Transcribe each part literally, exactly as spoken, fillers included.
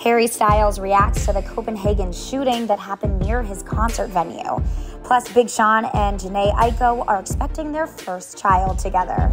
Harry Styles reacts to the Copenhagen shooting that happened near his concert venue. Plus, Big Sean and Jhene AIko are expecting their first child together.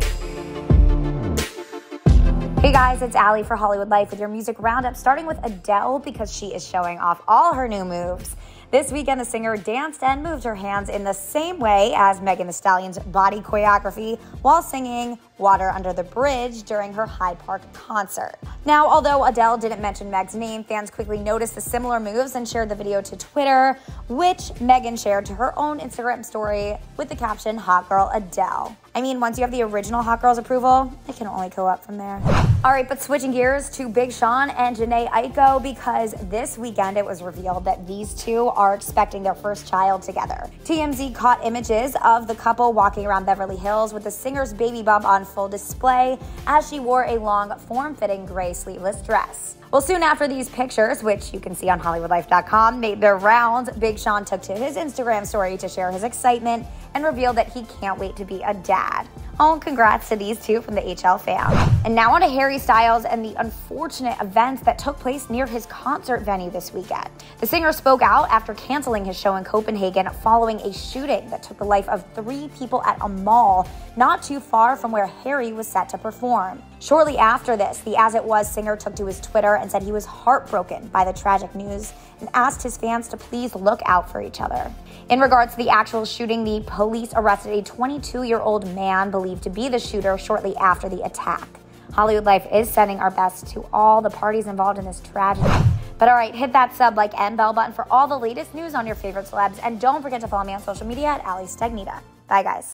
Hey guys, it's Allie for Hollywood Life with your music roundup, starting with Adele because she is showing off all her new moves. This weekend, the singer danced and moved her hands in the same way as Megan Thee Stallion's body choreography while singing Water Under the Bridge during her Hyde Park concert. Now, although Adele didn't mention Meg's name, fans quickly noticed the similar moves and shared the video to Twitter, which Megan shared to her own Instagram story with the caption, "Hot Girl Adele." I mean, once you have the original Hot Girl's approval, it can only go up from there. All right, but switching gears to Big Sean and Jhene AIko because this weekend it was revealed that these two are expecting their first child together. T M Z caught images of the couple walking around Beverly Hills with the singer's baby bump on full display as she wore a long, form-fitting gray sleeveless dress. Well, soon after these pictures, which you can see on Hollywood Life dot com, made their rounds, Big Sean took to his Instagram story to share his excitement and revealed that he can't wait to be a dad. Oh, congrats to these two from the H L fam. And now on to Harry Styles and the unfortunate events that took place near his concert venue this weekend. The singer spoke out after canceling his show in Copenhagen following a shooting that took the life of three people at a mall not too far from where Harry was set to perform. Shortly after this, the As It Was singer took to his Twitter and said he was heartbroken by the tragic news and asked his fans to please look out for each other. In regards to the actual shooting, the police arrested a twenty-two-year-old man believed to be the shooter shortly after the attack. Hollywood Life is sending our best to all the parties involved in this tragedy. But all right, hit that sub, like, and bell button for all the latest news on your favorite celebs. And don't forget to follow me on social media at Allie Stagnita. Bye, guys.